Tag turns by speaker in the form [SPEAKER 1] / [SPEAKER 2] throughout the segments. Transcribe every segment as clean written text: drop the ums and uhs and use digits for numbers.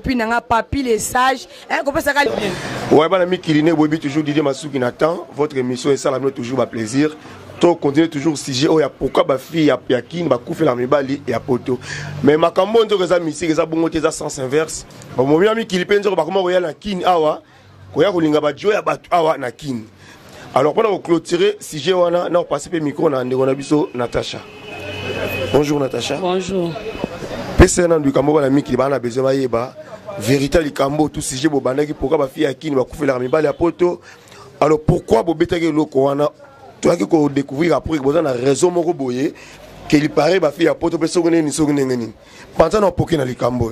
[SPEAKER 1] copine nga papi les sages hein qu'on peut ça
[SPEAKER 2] ouais bana mikili bobi toujours Didier Masuki Nathan votre émission est ça la toujours plaisir to continuer toujours sujet oh ya pourquoi ba fille ya kin ba couper la mibali et ya poto mais makambo nzo za misiki za bongo te za sens inverse ba mo mikili penzo ba comment royal na kin awa ko ya kolinga ba jo ya ba awa na kin alors pendant clôturer sujet wana na passer pe micro na ndeko na biso Natacha. Bonjour Natacha.
[SPEAKER 3] Bonjour.
[SPEAKER 2] Pesena du Kambo na mikili bana besoin ba yeba véritable likambo tout sujet bo bandaki pourquoi ba fille akini ba couper la mibali ya poto alors pourquoi bo betaki loko wana toi qui ko découvrir après que besoin na raison moko boye que il paraît ba fille ya poto peso ngene ni so ngene ni pensant na poké na likambo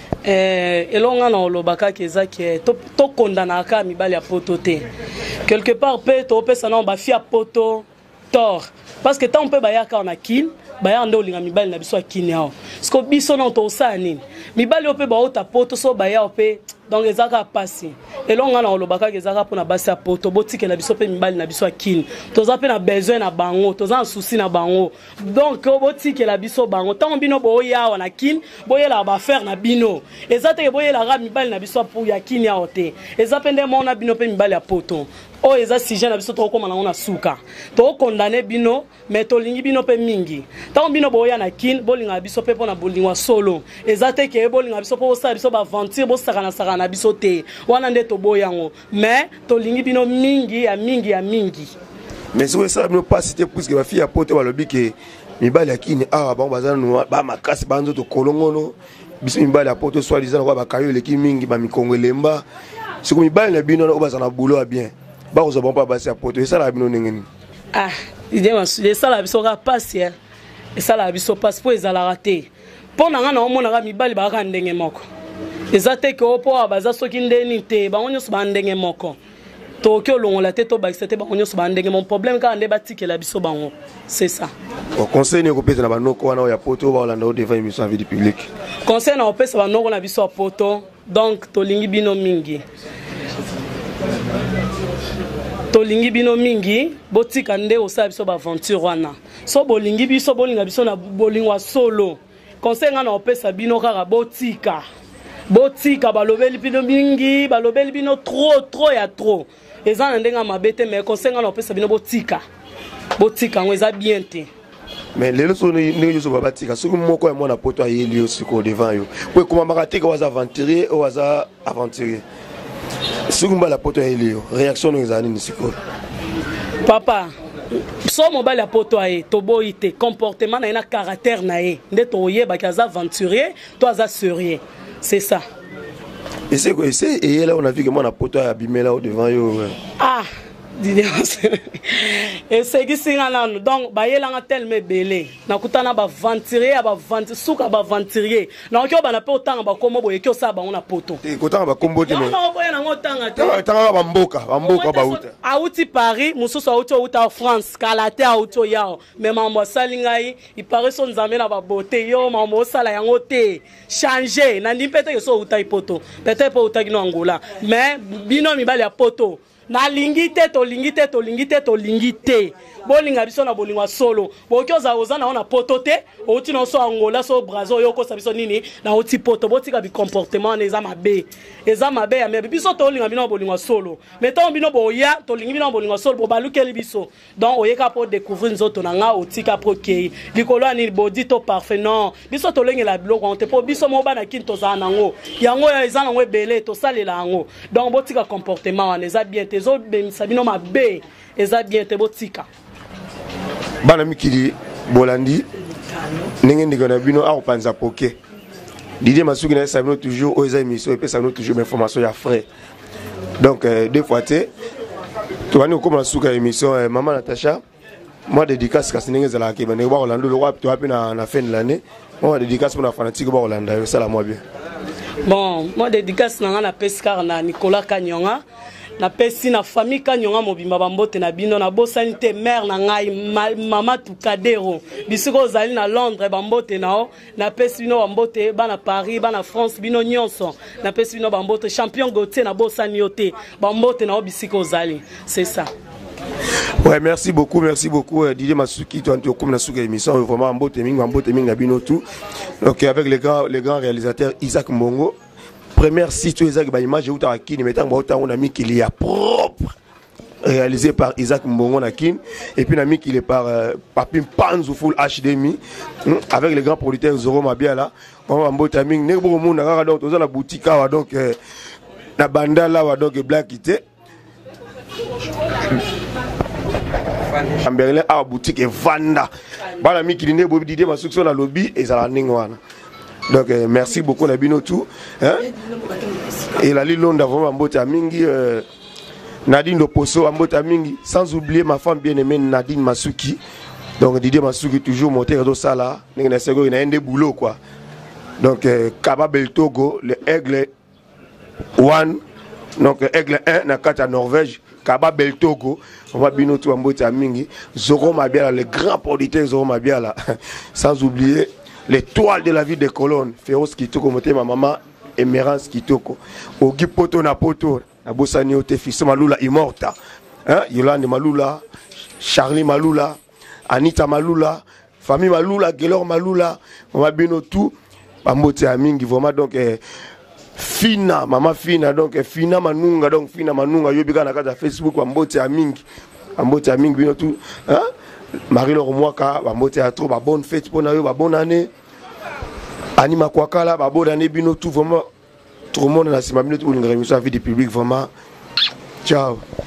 [SPEAKER 3] elonga na olobaka keza ke to condamna ka mibali ya poto te quelque part pe to pesa na ba fille ya poto tort parce que tant on peut ba ya ka na kin baya ndo linga mibali na biso akini hao siko biso na to sa nini mibali ope ba ota poto so baya ope donc ezaka pasi elonga na olobaka ezaka pona basi poto botike na biso pe mibali na biso akini toza pe na besoin na bango toza na souci na bango donc botike la biso bango tant bino boya na kin boyela ba faire na bino ezate boyela ga mibali na biso pour yakini hao te ezapende mona bino pe mibali ya poto o eza sujet na biso to koma na ona suka to condamner bino mais to lingi bino pe mingi tant bino boya na kin bolinga biso pe pona bolingwa solo ezate ke bolinga biso po sa biso ba aventure bo saka na biso te wana nde to boyango mais to lingi bino mingi ya mingi
[SPEAKER 2] mais c'est ça bino pas citer plus que ba fille ya poto balobi ke mibali akini ah ba bazana no ba makasi banzo to kolongono biso mibali ya poto soit disant ko ba kayo leki mingi ba mikongo lemba c'est comme mibali na bino no bazana boulot bien ba ko pas passer à poto et ça la bino ngeni
[SPEAKER 3] ah idée mais ça la biso ka passer et ça la biso passe pour ezala raté pona nga na omona ka mibali ba ka ndenge moko ezate ke opo abaza soki ndeni te ba onyo so ba ndenge moko to ke longola te to ba exete ba onyo so ba ndenge mon problème ka nde batike la biso bango c'est ça
[SPEAKER 2] au conseil ne ko pesa na banoko wana ya poto ba olanda devant émission vie du public
[SPEAKER 3] conseil na opesa banoko na biso poto donc to lingi bino mingi tolingi bino mingi botika nde osa biso ba aventure wana so bolingi biso bolinga biso na bolingwa solo conseil nga na opesa bino kaka botika balobeli bino mingi balobeli bino trop ya trop eza na ndenga mabete mais conseil nga na opesa bino botika ngo eza bien te
[SPEAKER 2] mais les leçons ne sont pas batika ce que moko ya mwana poto ayeli aussi ko devant yo pour comment maratika was aventurier ou was aventurier Sugumba la poto elio réaction nous ani nisiko
[SPEAKER 3] papa so mobile la poto aé to boité comportement na caractère na e nde to yeba kaza aventurier to aza sérieux c'est ça
[SPEAKER 2] et c'est quoi et là on a vu que moi na poto abimé là au devant yo
[SPEAKER 3] ah et c'est qui singa nanu donc ba yelanga tellement belé na kutana ba aventurier suka ba aventurier na okyo ba na pe otanga ba komo boye kyo sa ba ona poto
[SPEAKER 2] te kotanga ba kombo te
[SPEAKER 3] mais non boye na ngotanga te
[SPEAKER 2] tanga ba mboka ba uta
[SPEAKER 3] auti Paris mususu uta France kalate auto yao mais mambo salingai i Paris son nzambe na ba beauté yo mambo sala yango te changer na ndipete ke so uta ipoto peut-être po uta kino Angola mais bino mibali ya poto na lingite to lingite bolinga biso na bolingwa solo bokyoza ozana ona poto te outi no so Angola so Brazil yo ko sabiso nini na outi poto botika bi comportement na eza mabe ya mebe biso to linga bino bolingwa solo meto bino boya to lingi bino bolingwa solo bobalukeli biso donc oyeka po découvrir nzoto na nga otika pro kei likolo ani bodi to parfait non biso to lengela biloko on te po biso mo bana kinto za nango yango ya eza nango ebele to salela yango donc botika comportement na eza bien te zo bemisa bino mabe eza bien te botika
[SPEAKER 2] bana mikili bolandi ndenge ndiko na bino a opanza poké Didier Masuki na sabino toujours aux émissions et puis ça nous toujours information ya frais donc deux fois tu vas comme la souka émission maman Natacha moi dédicace ka ndenge za la ke bana ba Orlando le roi tu apena na fin de l'année moi dédicace pour la fanatique ba Orlando ça la moi bien
[SPEAKER 3] bon moi dédicace na pescar na Nicolas Kanyonga na pesi na famille Kanyonga mobimba bambote na bino na bosani te mère na ngai mama Tukadero bisiko zali na Londres bambote nao na pesi bino bambote bana Paris bana France bino nyonso na pesi bino bambote champion Gauthier na bosani yote bambote nao bisiko zali c'est ça.
[SPEAKER 2] Ouais, merci beaucoup Didier Masuki toi tu comme na souka émission vraiment bambote mingi na bino tout donc avec les grands réalisateurs Isaac Mbongo première site où Isaac image où t'as Kine mais on a mis qu'il y a propre réalisé par Isaac Mbongo Nakin et puis on a mis qu'il est par Papin Panzo Full HDMI avec les grands producteurs Zoro Mabiala on va mbota ming ne bo mo na donc dans la boutique donc na banda là donc Black Kité Amberlin à boutique et Vanda bana mi qu'il ne bo didé ma succès na lobby et ça la ningwana. Donc merci beaucoup Nabino tout hein et la Lilonda vraiment mbota mingi Nadine Loposo mbota mingi sans oublier ma femme bien-aimée Nadine Masuki. Donc Didier Masuki toujours monté dans ça là, il a un des boulots quoi. Donc Kaba Beltogo, le Aigle 1 donc Aigle 1 na kata Norvège, Kaba Beltogo, on va bien tout mbota mingi, Zoro Mabiala le grand producteur Zoro Mabiala. Sans oublier l'étoile de la vie des colonnes, Féroce Kitoko, ma maman, Emerance Kitoko. Ogi Poto na Poto, Abosani Ote, Fils Malula Immorta. Hein? Yolande Malula, Charlie Malula, Anita Malula, famille Malula, Gelor Malula, on va bien tout. Pambote Amingi, vraiment donc Fina, maman Fina, donc Fina Manunga, donc Fina Manunga, Yobika na kata Facebook, Pambote Amingi, bien tout. Hein? Marie-Laure Mwaka, Pambote à trop, bonne fête pour nous, bonne année. Anima Kwakala, bonne année, bino tout vraiment. Tout le monde a la minute où nous avons vu du public vraiment. Ciao.